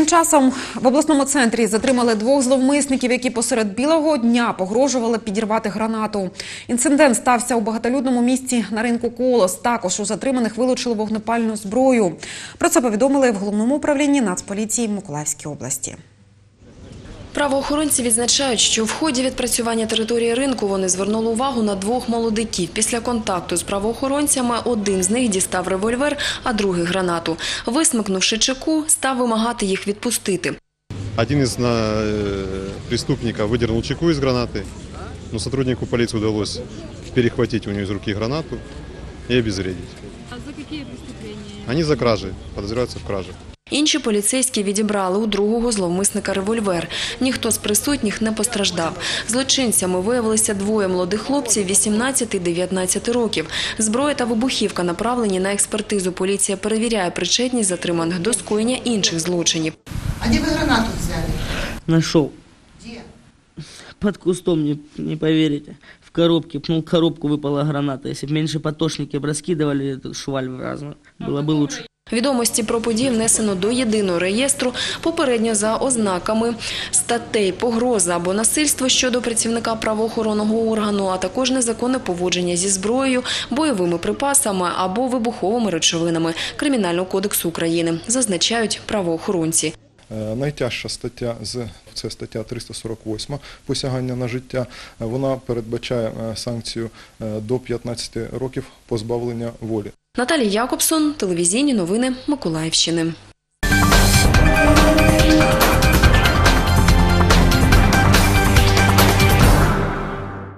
часом в обласному центрі затримали двох зловмисників, які посеред білого дня погрожували підірвати гранату. Інцидент стався у багатолюдному місці на ринку «Колос». Також у затриманих вилучили вогнепальну зброю. Про це повідомили в Головному управлінні Нацполіції Миколаївській області. Правоохоронці відзначають, що в ході відпрацювання території ринку вони звернули увагу на двох молодиків. Після контакту з правоохоронцями один з них дістав револьвер, а другий – гранату. Висмикнувши чеку, став вимагати їх відпустити. Один из преступников выдернул чеку из гранаты, но сотруднику полиции удалось перехватить у него из руки гранату и обезвредить. А за какие преступления? Они за кражи, подозреваются в краже. Інші поліцейські відібрали у другого зловмисника револьвер. Ніхто з присутніх не постраждав. Злочинцями виявилися двоє молодих хлопців 18 і 19 років. Зброя та вибухівка направлені на експертизу. Поліція перевіряє причетність затриманих до скоєння інших злочинів. А где вы гранату взяли? Нашел. Где? Под кустом, не поверите. В коробке, пнул коробку, выпала граната. Если бы меньше потошники раскидывали эту шваль разную, было бы лучше. Відомості про події внесено до єдиного реєстру, попередньо за ознаками статей погроза або насильство щодо працівника правоохоронного органу, а також незаконне поводження зі зброєю, бойовими припасами або вибуховими речовинами Кримінального кодексу України, зазначають правоохоронці. Найтяжча стаття – це стаття 348 «Посягання на життя». Вона передбачає санкцію до 15 років позбавлення волі. Наталія Якобсон, телевізійні новини Миколаївщини.